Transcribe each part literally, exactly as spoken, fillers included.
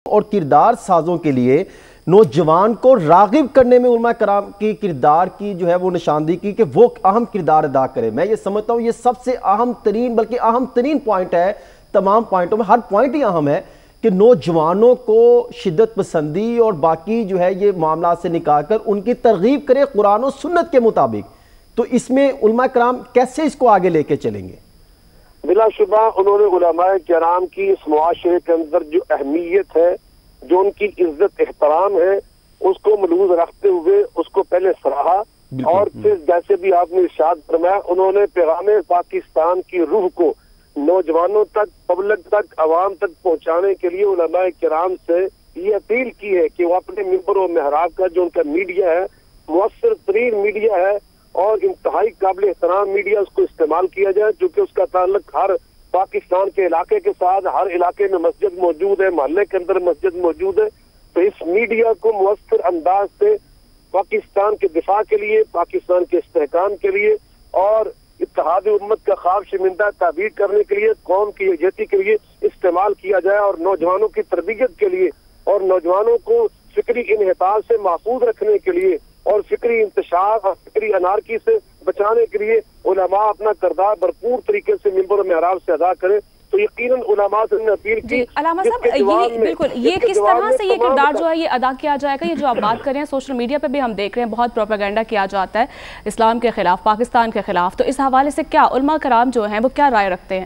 اور کردار سازوں کے لیے نوجوان کو راغب کرنے میں علماء کرام کی کردار کی جو ہے وہ نشاندہی کی کہ وہ اہم کردار ادا کرے. میں یہ سمجھتا ہوں یہ سب سے اہم ترین بلکہ اہم ترین پوائنٹ ہے تمام پوائنٹوں میں. ہر پوائنٹ ہی اہم ہے کہ نوجوانوں کو شدت پسندی اور باقی جو ہے یہ معاملات سے نکال کر ان کی ترغیب کرے قرآن و سنت کے مطابق. تو اس میں علماء کرام کیسے اس کو آگے لے کے چلیں گے؟ بلا شبہ انہوں نے علماء کرام کی اس معاشرے کے اندر جو اہمیت ہے، جو ان کی عزت احترام ہے، اس کو ملحوظ رکھتے ہوئے اس کو پہلے سراہا، اور پھر جیسے بھی آپ نے ارشاد فرمایا انہوں نے پیغام پاکستان کی روح کو نوجوانوں تک، پبلک تک، عوام تک پہنچانے کے لیے علماء کرام سے یہ اپیل کی ہے کہ وہ اپنے ممبر و محراب کا جو ان کا میڈیا ہے، مؤثر ترین میڈیا ہے اور انتہائی قابل احترام میڈیا، اس کو استعمال کیا جائے، جو کہ اس کا تعلق ہر پاکستان کے علاقے کے ساتھ، ہر علاقے میں مسجد موجود ہے، محلے کے اندر مسجد موجود ہے. تو اس میڈیا کو مؤثر انداز سے پاکستان کے دفاع کے لیے، پاکستان کے استحکام کے لیے اور اتحاد امت کا خواب شرمندہ تعبیر کرنے کے لیے، قوم کی یکجہتی کے لیے استعمال کیا جائے، اور نوجوانوں کی تربیت کے لیے اور نوجوانوں کو فکری انحطاط سے محفوظ رکھنے کے لیے اور فکری انتشار اور فکری انارکی سے بچانے کے لیے علماء اپنا کردار بھرپور طریقے سے ممبر و محراب سے ادا کریں. تو یقیناً علماء سے نے اپیل کی. علامہ صاحب یہ بالکل یہ کس طرح سے یہ کردار جو ہے یہ ادا کیا جائے گا؟ یہ جو آپ بات کر رہے ہیں سوشل میڈیا پہ بھی ہم دیکھ رہے ہیں بہت پروپیگنڈا کیا جاتا ہے اسلام کے خلاف، پاکستان کے خلاف. تو اس حوالے سے کیا علماء کرام جو ہیں وہ کیا رائے رکھتے ہیں؟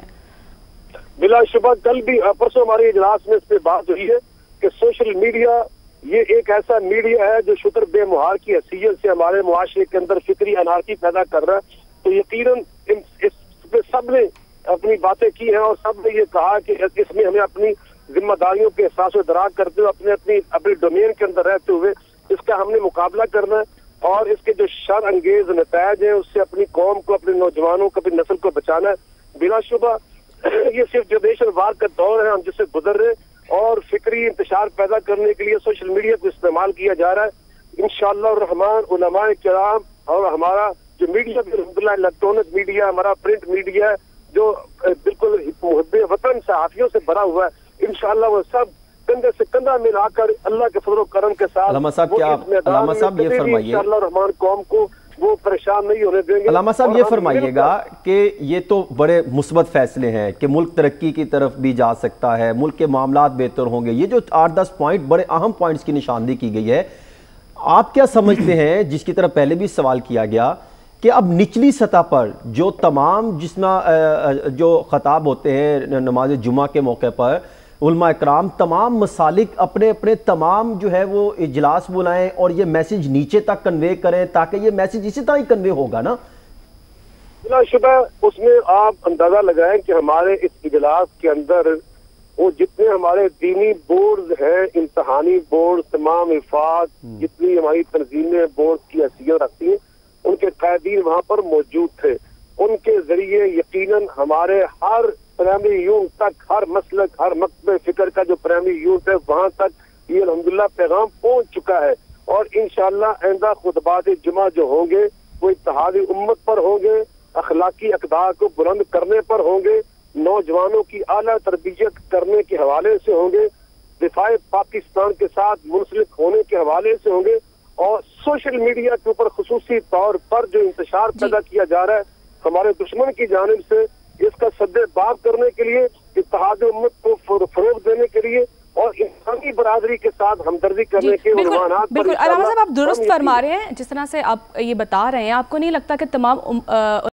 بلا شبہ کل بھی پرسوں ہمارے اجلاس میں اس پہ بات ہوئی ہے کہ سوشل میڈیا یہ ایک ایسا میڈیا ہے جو شتر بے مہار کی حیثیت سے ہمارے معاشرے کے اندر فکری انارکی پیدا کر رہا ہے. تو یقیناً اس پہ سب نے اپنی باتیں کی ہیں اور سب نے یہ کہا کہ اس میں ہمیں اپنی ذمہ داریوں کے احساس و ادراک کرتے ہوئے اپنے اپنی اپنی ڈومین کے اندر رہتے ہوئے اس کا ہم نے مقابلہ کرنا ہے، اور اس کے جو شر انگیز نتائج ہیں اس سے اپنی قوم کو، اپنے نوجوانوں کو، اپنی نسل کو بچانا ہے. بلا شبہ یہ صرف جنریشن وار کا دور ہے ہم جس سے گزر رہے، اور فکری انتشار پیدا کرنے کے لیے سوشل میڈیا کو استعمال کیا جا رہا ہے. انشاءاللہ الرحمن علماء کرام اور ہمارا جو میڈیا بھی الحمدللہ الیکٹرانک میڈیا، ہمارا پرنٹ میڈیا ہے جو بالکل محب وطن صحافیوں سے بھرا ہوا ہے، انشاءاللہ وہ سب کندھے سے کندھا ملا کر اللہ کے فضل و کرم کے ساتھ علامہ صاحب کیا علامہ صاحب یہ فرمائیے انشاءاللہ الرحمن قوم کو وہ پریشان نہیں ہونے دیں گے. علامہ صاحب یہ فرمائیے گا کہ یہ تو بڑے مثبت فیصلے ہیں کہ ملک ترقی کی طرف بھی جا سکتا ہے، ملک کے معاملات بہتر ہوں گے. یہ جو آٹھ دس پوائنٹ بڑے اہم پوائنٹس کی نشاندہی کی گئی ہے، آپ کیا سمجھتے ہیں جس کی طرف پہلے بھی سوال کیا گیا کہ اب نچلی سطح پر جو تمام جس میں جو خطاب ہوتے ہیں نماز جمعہ کے موقع پر علماء اکرام تمام مسالک اپنے اپنے تمام جو ہے وہ اجلاس بلائیں اور یہ میسج نیچے تک کنوے کریں تاکہ یہ میسج اسی طرح ہی کنوے ہوگا نا؟ بلا شبہ اس میں آپ اندازہ لگائیں کہ ہمارے اس اجلاس کے اندر وہ جتنے ہمارے دینی بورڈز ہیں، امتحانی بورڈ، تمام افاد، جتنی ہماری تنظیمیں بورڈ کی حیثیت رکھتی ہیں، ان کے قائدین وہاں پر موجود تھے. ان کے ذریعے یقیناً ہمارے ہر پرائمری یونٹ تک، ہر مسلک، ہر مکتب فکر کا جو پرائمری یونٹ ہے وہاں تک یہ الحمدللہ پیغام پہنچ چکا ہے. اور انشاءاللہ آئندہ خطبات جمعہ جو ہوں گے وہ اتحاد امت پر ہوں گے، اخلاقی اقدار کو بلند کرنے پر ہوں گے، نوجوانوں کی اعلیٰ تربیت کرنے کے حوالے سے ہوں گے، دفاع پاکستان کے ساتھ منسلک ہونے کے حوالے سے ہوں گے، اور سوشل میڈیا کے اوپر خصوصی طور پر جو انتشار پیدا کیا جا رہا ہے ہمارے دشمن کی جانب سے، اس کا سد باب کرنے کے لیے، اتحاد امت کو فروغ دینے کے لیے اور انسانی برادری کے ساتھ ہمدردی کرنے کے عنوانات پر بالکل علامہ صاحب آپ درست فرما رہے ہیں. جس طرح سے آپ یہ بتا رہے ہیں، آپ کو نہیں لگتا کہ تمام